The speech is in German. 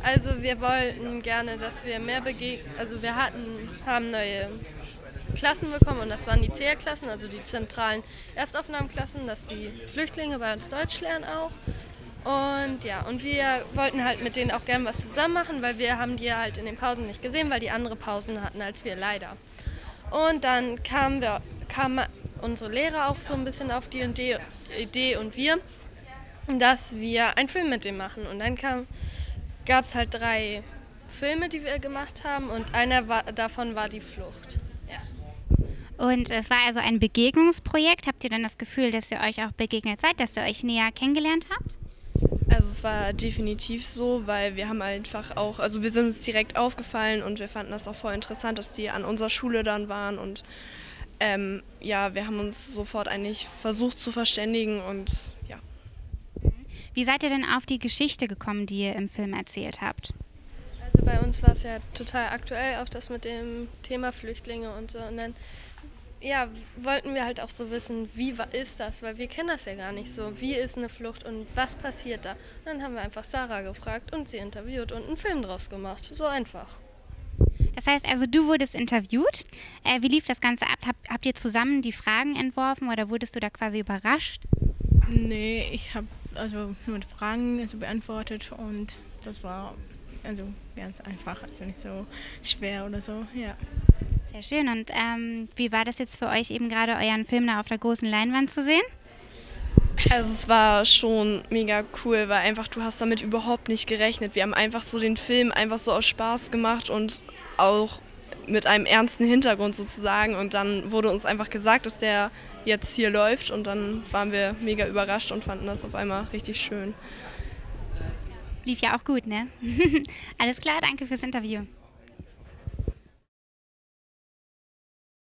Also wir wollten gerne, dass wir mehr also haben neue Klassen bekommen und das waren die CR-Klassen, also die zentralen Erstaufnahmeklassen, dass die Flüchtlinge bei uns Deutsch lernen auch. Und ja, und wir wollten halt mit denen auch gerne was zusammen machen, weil wir haben die halt in den Pausen nicht gesehen, weil die andere Pausen hatten als wir leider. Und dann kamen unsere Lehrer auch so ein bisschen auf die Idee und wir, dass wir einen Film mit dem machen. Und dann gab es halt 3 Filme, die wir gemacht haben und davon war die Flucht. Ja. Und es war also ein Begegnungsprojekt. Habt ihr dann das Gefühl, dass ihr euch auch begegnet seid, dass ihr euch näher kennengelernt habt? Also es war definitiv so, weil wir haben einfach auch, also wir sind uns direkt aufgefallen und wir fanden das auch voll interessant, dass die an unserer Schule dann waren und ja, wir haben uns sofort eigentlich versucht zu verständigen und ja. Wie seid ihr denn auf die Geschichte gekommen, die ihr im Film erzählt habt? Also bei uns war es ja total aktuell, auch das mit dem Thema Flüchtlinge und so. Und dann ja, wollten wir halt auch so wissen, wie ist das, weil wir kennen das ja gar nicht so. Wie ist eine Flucht und was passiert da? Und dann haben wir einfach Sarah gefragt und sie interviewt und einen Film draus gemacht. So einfach. Das heißt also, du wurdest interviewt. Wie lief das Ganze ab? Habt ihr zusammen die Fragen entworfen oder wurdest du da quasi überrascht? Nee, ich habe also nur die Fragen beantwortet und das war also ganz einfach, also nicht so schwer oder so, ja. Sehr schön. Und wie war das jetzt für euch eben gerade, euren Film da auf der großen Leinwand zu sehen? Also es war schon mega cool, weil einfach du hast damit überhaupt nicht gerechnet. Wir haben einfach so den Film einfach so aus Spaß gemacht und auch mit einem ernsten Hintergrund sozusagen. Und dann wurde uns einfach gesagt, dass der jetzt hier läuft und dann waren wir mega überrascht und fanden das auf einmal richtig schön. Lief ja auch gut, ne? Alles klar, danke fürs Interview.